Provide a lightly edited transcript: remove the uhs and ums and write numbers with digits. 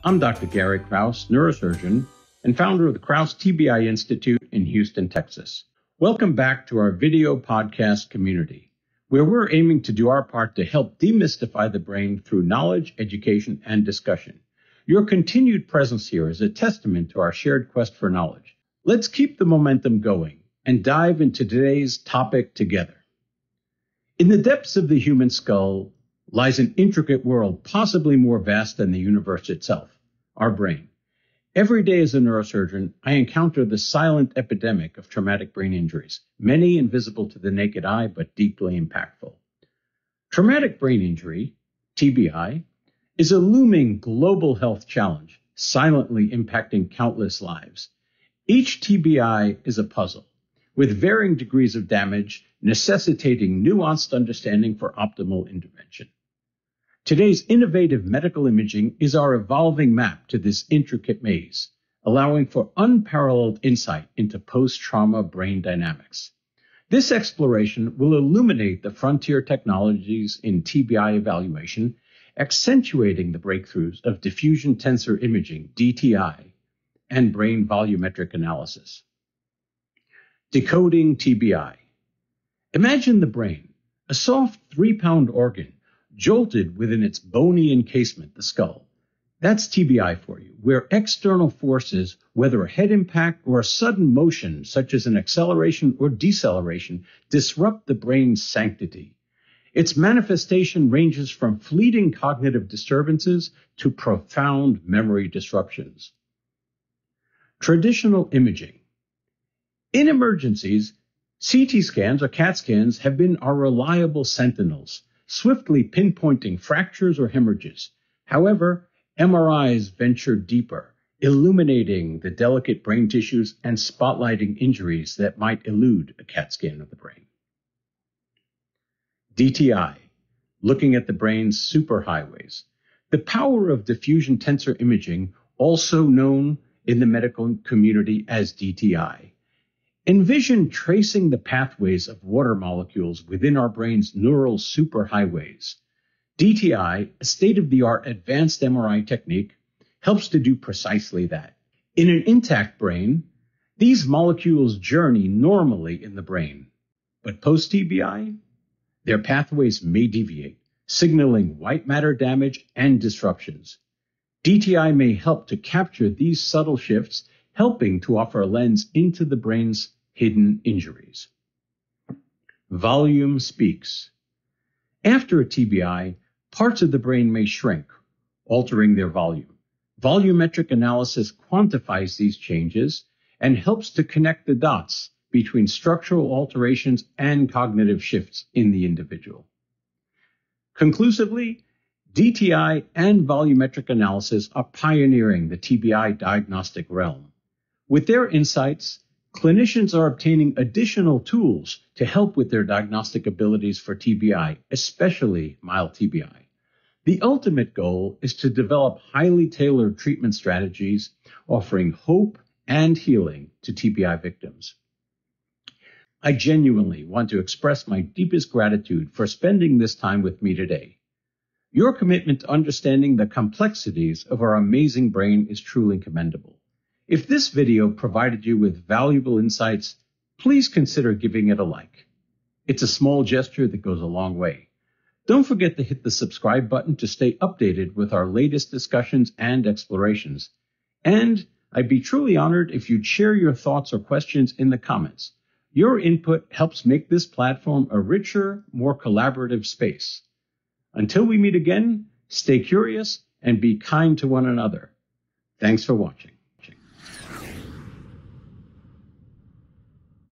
I'm Dr. Gary Kraus, neurosurgeon and founder of the Kraus TBI Institute in Houston, Texas. Welcome back to our video podcast community, where we're aiming to do our part to help demystify the brain through knowledge, education, and discussion. Your continued presence here is a testament to our shared quest for knowledge. Let's keep the momentum going and dive into today's topic together. In the depths of the human skull lies an intricate world, possibly more vast than the universe itself, our brain. Every day as a neurosurgeon, I encounter the silent epidemic of traumatic brain injuries, many invisible to the naked eye, but deeply impactful. Traumatic brain injury, TBI, is a looming global health challenge, silently impacting countless lives. Each TBI is a puzzle, with varying degrees of damage necessitating nuanced understanding for optimal intervention. Today's innovative medical imaging is our evolving map to this intricate maze, allowing for unparalleled insight into post-trauma brain dynamics. This exploration will illuminate the frontier technologies in TBI evaluation, accentuating the breakthroughs of diffusion tensor imaging, DTI, and brain volumetric analysis. Decoding TBI. Imagine the brain, a soft 3-pound organ, jolted within its bony encasement, the skull. That's TBI for you, where external forces, whether a head impact or a sudden motion, such as an acceleration or deceleration, disrupt the brain's sanctity. Its manifestation ranges from fleeting cognitive disturbances to profound memory disruptions. Traditional imaging. In emergencies, CT scans or CAT scans have been our reliable sentinels, swiftly pinpointing fractures or hemorrhages. However, MRIs venture deeper, illuminating the delicate brain tissues and spotlighting injuries that might elude a CAT scan of the brain. DTI, looking at the brain's superhighways. The power of diffusion tensor imaging, also known in the medical community as DTI. Envision tracing the pathways of water molecules within our brain's neural superhighways. DTI, a state-of-the-art advanced MRI technique, helps to do precisely that. In an intact brain, these molecules journey normally in the brain. But post-TBI, their pathways may deviate, signaling white matter damage and disruptions. DTI may help to capture these subtle shifts, helping to offer a lens into the brain's hidden injuries. Volume speaks. After a TBI, parts of the brain may shrink, altering their volume. Volumetric analysis quantifies these changes and helps to connect the dots between structural alterations and cognitive shifts in the individual. Conclusively, DTI and volumetric analysis are pioneering the TBI diagnostic realm. With their insights, clinicians are obtaining additional tools to help with their diagnostic abilities for TBI, especially mild TBI. The ultimate goal is to develop highly tailored treatment strategies, offering hope and healing to TBI victims. I genuinely want to express my deepest gratitude for spending this time with me today. Your commitment to understanding the complexities of our amazing brain is truly commendable. If this video provided you with valuable insights, please consider giving it a like. It's a small gesture that goes a long way. Don't forget to hit the subscribe button to stay updated with our latest discussions and explorations. And I'd be truly honored if you'd share your thoughts or questions in the comments. Your input helps make this platform a richer, more collaborative space. Until we meet again, stay curious and be kind to one another. Thanks for watching.